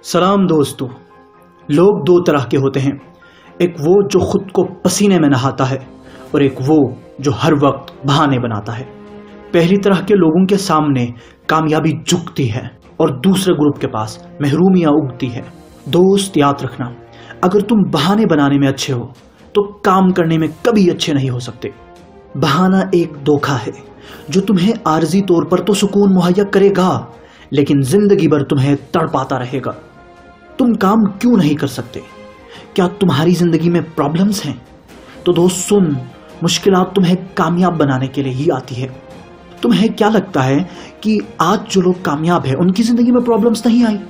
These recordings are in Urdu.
سلام دوستو، لوگ دو طرح کے ہوتے ہیں، ایک وہ جو خود کو پسینے میں نہاتا ہے اور ایک وہ جو ہر وقت بہانے بناتا ہے۔ پہلی طرح کے لوگوں کے سامنے کامیابی جھکتی ہے اور دوسرے گروپ کے پاس محرومیاں اگتی ہے۔ دوست یاد رکھنا، اگر تم بہانے بنانے میں اچھے ہو تو کام کرنے میں کبھی اچھے نہیں ہو سکتے۔ بہانہ ایک دھوکہ ہے جو تمہیں عارضی طور پر تو سکون مہیا کرے گا لیکن زندگی بھر تمہیں تڑپاتا رہے گا۔ تم کام کیوں نہیں کر سکتے؟ کیا تمہاری زندگی میں پرابلمز ہیں؟ تو دوست سن، مشکلات تمہیں کامیاب بنانے کے لیے ہی آتی ہے۔ تمہیں کیا لگتا ہے کہ آج جو لوگ کامیاب ہیں ان کی زندگی میں پرابلمز نہیں آئی؟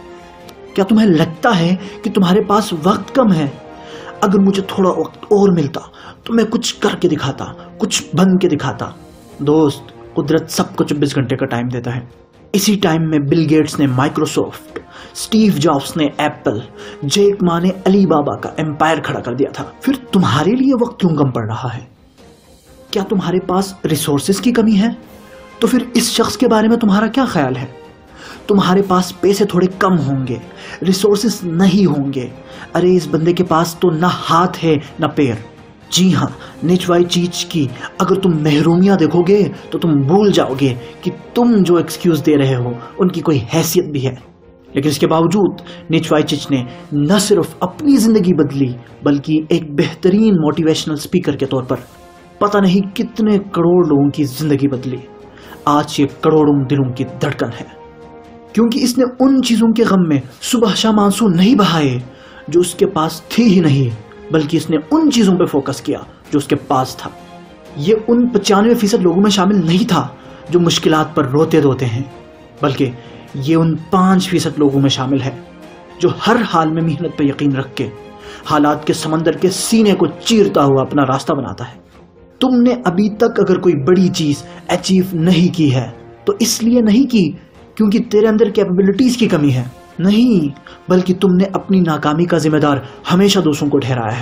کیا تمہیں لگتا ہے کہ تمہارے پاس وقت کم ہے؟ اگر مجھے تھوڑا وقت اور ملتا تو میں کچھ کر کے دکھاتا، کچھ بن کے دکھاتا۔ دوست، قدرت سب کو 24 گھنٹے کا ٹائم دیتا ہے۔ اسی ٹائم میں بل گیٹس نے مائکروسافٹ، اسٹیو جابس نے ایپل، جیک ما نے علی بابا کا امپائر کھڑا کر دیا تھا۔ پھر تمہارے لیے وقت کیوں کم پڑ رہا ہے؟ کیا تمہارے پاس ریسورسز کی کمی ہے؟ تو پھر اس شخص کے بارے میں تمہارا کیا خیال ہے؟ تمہارے پاس پیسے تھوڑے کم ہوں گے، ریسورسز نہیں ہوں گے۔ ارے اس بندے کے پاس تو نہ ہاتھ ہے نہ پیر۔ جی ہاں، نچوائی چیز کی اگر تم محرومیاں دیکھو گے تو تم بھول جاؤ گے کہ تم جو ایکسکیوز دے رہے ہو ان کی کوئی حیثیت بھی ہے۔ لیکن اس کے باوجود نچوائی چیز نے نہ صرف اپنی زندگی بدلی بلکہ ایک بہترین موٹیویشنل اسپیکر کے طور پر پتہ نہیں کتنے کروڑ لوگوں کی زندگی بدلی۔ آج یہ کروڑوں دلوں کی دھڑکن ہے کیونکہ اس نے ان چیزوں کے غم میں صبح شام آنسو نہیں بہائے جو اس کے پاس تھی ہی نہیں، بلکہ اس نے ان چیزوں پہ فوکس کیا جو اس کے پاس تھا۔ یہ ان 95% لوگوں میں شامل نہیں تھا جو مشکلات پر روتے دھوتے ہیں، بلکہ یہ ان 5% لوگوں میں شامل ہے جو ہر حال میں محنت پہ یقین رکھ کے حالات کے سمندر کے سینے کو چیرتا ہوا اپنا راستہ بناتا ہے۔ تم نے ابھی تک اگر کوئی بڑی چیز اچیو نہیں کی ہے تو اس لیے نہیں کی کیونکہ تیرے اندر کیپیبلٹیز کی کمی ہے، نہیں، بلکہ تم نے اپنی ناکامی کا ذمہ دار ہمیشہ دوسروں کو ٹھہرایا ہے۔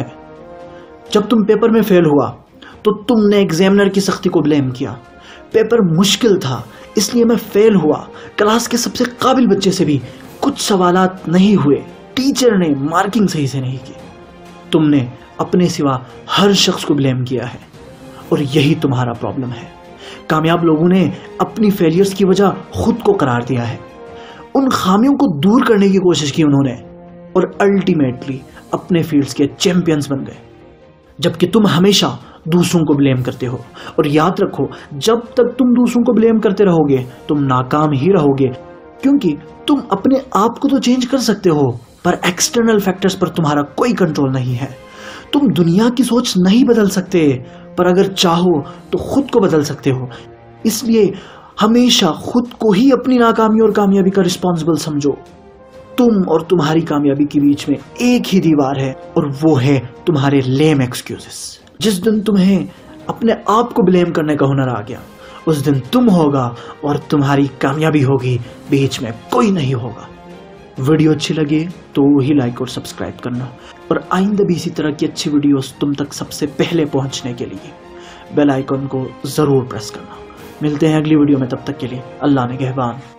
جب تم پیپر میں فیل ہوا تو تم نے ایگزامنر کی سختی کو بلیم کیا۔ پیپر مشکل تھا اس لیے میں فیل ہوا، کلاس کے سب سے قابل بچے سے بھی کچھ سوالات نہیں ہوئے، ٹیچر نے مارکنگ صحیح سے نہیں کی۔ تم نے اپنے سوا ہر شخص کو بلیم کیا ہے اور یہی تمہارا پرابلم ہے۔ کامیاب لوگوں نے اپنی فیلیئرز کی وجہ خود کو قرار دیا ہے، ان خامیوں کو دور کرنے کی کوشش کی انہوں نے اور الٹیمیٹلی اپنے فیلڈز کے چیمپئنز بن گئے، جبکہ تم ہمیشہ دوسروں کو بلیم کرتے ہو۔ اور یاد رکھو، جب تک تم دوسروں کو بلیم کرتے رہو گے تم ناکام ہی رہو گے، کیونکہ تم اپنے آپ کو تو چینج کر سکتے ہو پر ایکسٹرنل فیکٹرز پر تمہارا کوئی کنٹرول نہیں ہے۔ تم دنیا کی سوچ نہیں بدل سکتے پر اگر چاہو تو خود کو بدل سکتے ہو۔ اس لیے ہمیشہ خود کو ہی اپنی ناکامی اور کامیابی کا رسپانسبل سمجھو۔ تم اور تمہاری کامیابی کے بیچ میں ایک ہی دیوار ہے اور وہ ہے تمہارے لیم ایکسکیوزز۔ جس دن تمہیں اپنے آپ کو بلیم کرنے کا ہنر آ گیا اس دن تم ہوگا اور تمہاری کامیابی ہوگی، بیچ میں کوئی نہیں ہوگا۔ ویڈیو اچھی لگے تو وہی لائک اور سبسکرائب کرنا، اور آئندہ بھی اسی طرح کی اچھی ویڈیوز تم تک سب سے پہلے پہنچنے کے لیے بیل آئیکن کو ضرور پریس کرنا۔ ملتے ہیں اگلی ویڈیو میں، تب تک کے لیے اللہ نگہبان۔